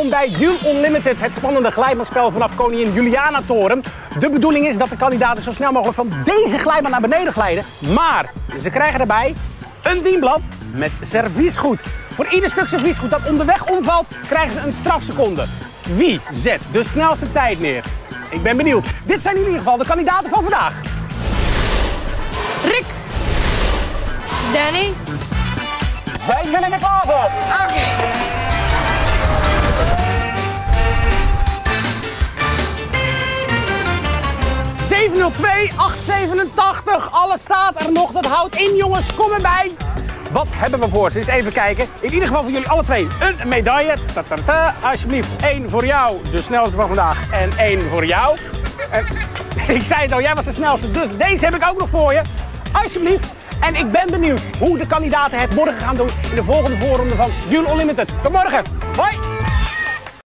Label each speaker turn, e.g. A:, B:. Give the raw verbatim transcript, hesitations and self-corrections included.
A: welkom bij Jul Unlimited, het spannende glijbaanspel vanaf Koningin Juliana Toren. De bedoeling is dat de kandidaten zo snel mogelijk van deze glijbaan naar beneden glijden. Maar ze krijgen daarbij een dienblad met serviesgoed. Voor ieder stuk serviesgoed dat onderweg omvalt, krijgen ze een strafseconde. Wie zet de snelste tijd neer? Ik ben benieuwd. Dit zijn in ieder geval de kandidaten van vandaag.
B: Rick. Danny.
A: Zijn jullie er klaar voor?
B: Oké. Okay.
A: zeven nul twee acht zevenentachtig. Alles staat er nog. Dat houdt in, jongens. Kom erbij. Wat hebben we voor ze? Eens even kijken. In ieder geval voor jullie alle twee een medaille. Ta -ta -ta. Alsjeblieft, één voor jou, de snelste van vandaag. En één voor jou. En, ik zei het al, jij was de snelste. Dus deze heb ik ook nog voor je. Alsjeblieft. En ik ben benieuwd hoe de kandidaten het morgen gaan doen in de volgende voorronde van Jul Unlimited. Tot morgen. Hoi.